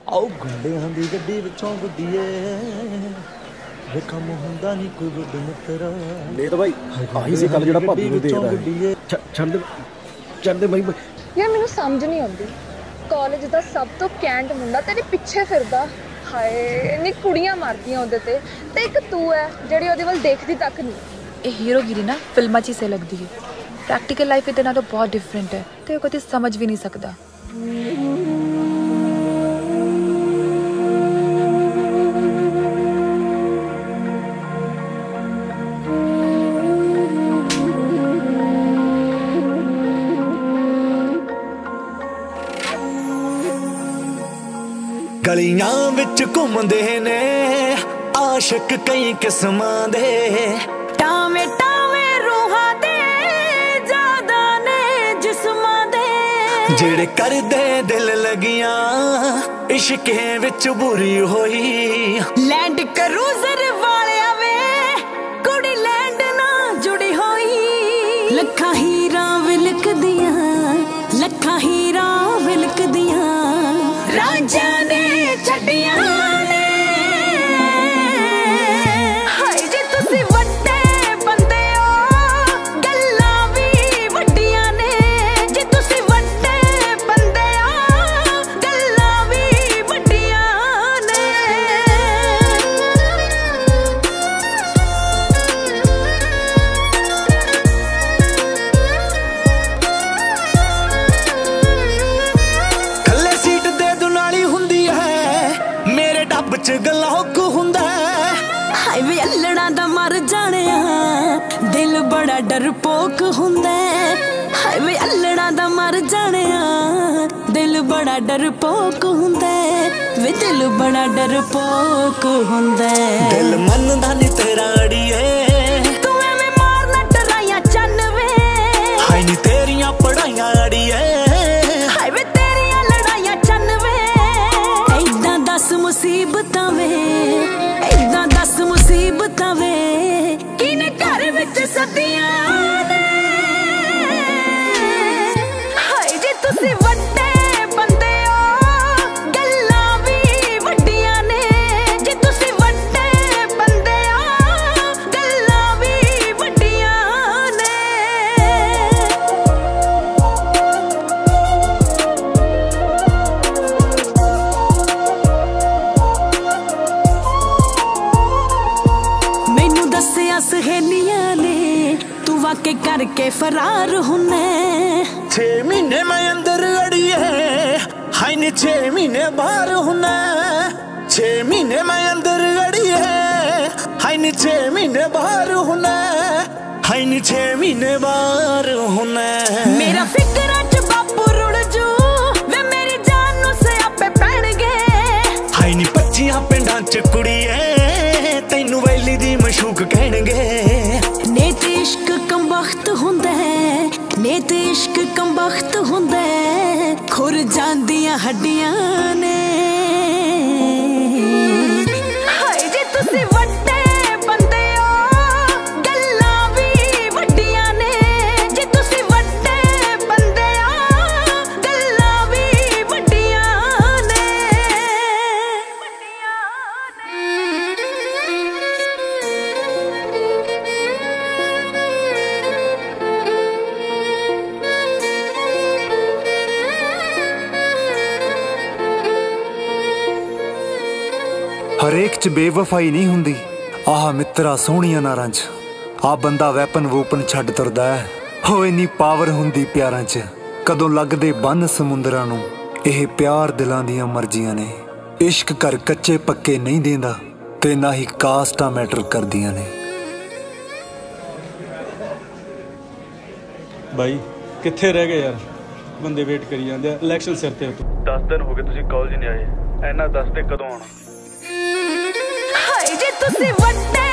आओ गुंडियां दी गड्डी विचों गुड्डीए वे कम हुंदा नहीं कोई वड्डे मित्रा ले तो भाई आही सी कल जेड़ा भाभी नु देखदा छड़ दे भाई यार मैनू समझ नहीं आती कॉलेज दा सब तो कैंट मुंडा तेरे पिछे फिरदा हाय इन्नी कुड़ियां मारदियां ओदे ते एक तू है जेड़ी ओदे वल देखदी तक नहीं। ये हीरोगिरी ना फिल्मां च से लगदी है, प्रैक्टिकल लाइफ इतना तो बहुत डिफरेंट है तो कभी समझ भी नहीं सकता। गलियां विच घुमदे ने आशिक कई किस्मां दे टावे टावे रूहां दे ज्यादा ने जिस्मां दे जेड़े करदे दिल लगियां इश्के विच बुरी होई लैंड क्रूजर वालिया वे कुड़ी लैंड ना जुड़ी होई लखां हीरा विलक दियां लखां हीरा विलक दियां राजा ने छड्डियां ने हाय जे तुसी वड्डे बंदे हो गल्लां भी वड्डियां ने जे तुसी वड्डे बंदे हो गल्लां भी वड्डियां ने थल्ले सीट दे दुनाली हुंदी है मेरे डब च गलौक हुंदा हाय वे अल्लड़ा दा मर जाणिया दिल बड़ा डरपोक हुंदा हाय वे अल्लड़ा दा मर जाणिया दिल बड़ा डरपोक हुंदा वे दिल बड़ा डरपोक हुंदा दिल मनदा नी तेरा अड़िए तू एवें मारना डराइयां चन्न वे हाय नी तेरियां पढ़ाइयां अड़िए हाय वे तेरियां लड़ाइयां चन्न वे ऐदां दस मुसीबतां वे ऐदां दस मुसीबतां वे किने घर विच सदियां ने हाय जे तुसी वड्डे बंदे हो गल्लां भी वड्डियां ने जे तुसी वड्डे बंदे हो गल्लां भी वड्डियां ने मैनू दस्सिया सहेलियां ने तू वाके करके फरार हुन्ने 6 महीने मैं अंदर अड़िए हाय नी 6 महीने बाहर हुना 6 महीने मैं अंदर अड़िए हाय नी 6 महीने बाहर हुना हाय नी 6 महीने बाहर हुना मेरा फिकरा च बापू रुड़ जू वे मेरी जान नु सियापे पैणगे हाय नी 25 पिंडां च कुड़िए तैनू वैली दी मशूक कहणगे ने ते इश्क कमबख्त हुंदा है ने ते इश्क कमबख्त हुंदा है खुर जांदियां हड्डियां ने हाय जे तुसी वड्डे बंदे हो गल्लां भी वड्डियां ने जे तुसी वड्डे बंदे हो गल्लां भी वड्डियां ने हरेक च बेवफाई नहीं हुंदी आह मित्रा सोहणियां नारां च आ बंदा वैपन वूपन छड्ड तुरदा है हो इन्नी पावर हुंदी प्यारां च कदों लगदे बन समुंदरां नूं ਇਹ प्यार दिलां दियां मर्जियां ने इश्क कर कच्चे पक्के नहीं देंदा ते ना ही कास्टां मैटर करदियां ने। भाई कित्थे रह गए यार बंदे वेट करी जांदे इलेक्शन सिर ते 10 दिन हो गए तुसीं कॉलेज नहीं आए ऐना दस दे कदों आना हाय जे तुसी वड्डे